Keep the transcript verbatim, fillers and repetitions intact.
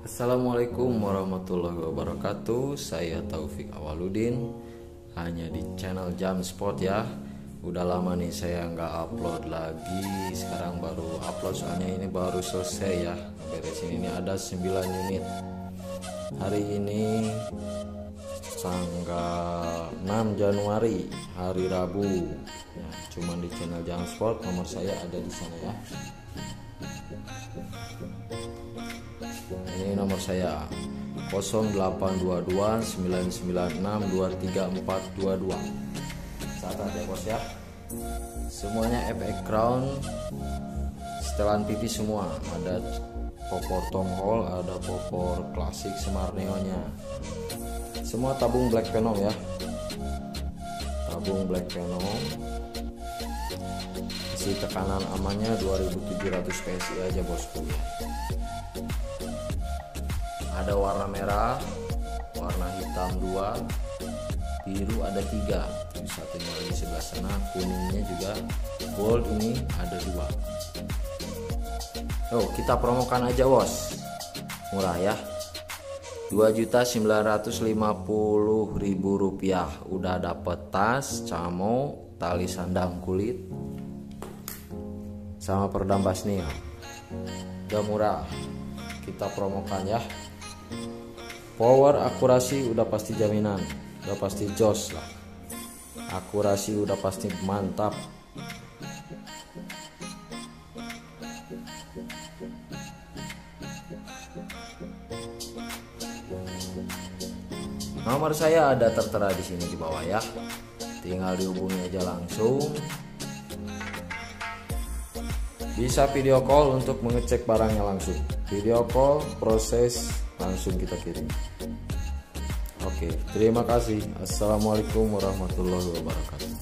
Assalamualaikum warahmatullahi wabarakatuh. Saya Taufik Awaludin, hanya di channel Jam Sport ya. Udah lama nih saya nggak upload lagi. Sekarang baru upload soalnya ini baru selesai ya. Beresin ini ada sembilan unit. Hari ini tanggal enam Januari, hari Rabu ya, cuman di channel Jam Sport. Nomor saya ada di sana ya. Ini nomor saya nol delapan dua dua sembilan sembilan enam dua tiga empat dua dua. Catat ya bos ya. Semuanya F X Crown, setelan pipi semua. Ada popor Tom Hall, ada popor klasik Semar Neonya. Semua tabung Black Venom ya. Tabung Black Venom. Isi tekanan amannya dua ribu tujuh ratus P S I aja bosku. Ada warna merah, warna hitam dua, biru ada tiga, satunya di sebelah sana, kuningnya juga gold ini ada dua. Oh, kita promokan aja bos, murah ya, dua juta sembilan ratus lima puluh ribu rupiah. Udah dapet tas, camo, tali sandang kulit, sama perdam basnia. Udah murah, kita promokan ya. Power akurasi udah pasti jaminan, udah pasti jos lah. Akurasi udah pasti mantap. Nomor saya ada tertera di sini di bawah ya. Tinggal dihubungi aja langsung. Bisa video call untuk mengecek barangnya langsung. Video call, proses langsung kita kirim. Oke, terima kasih. Assalamualaikum warahmatullahi wabarakatuh.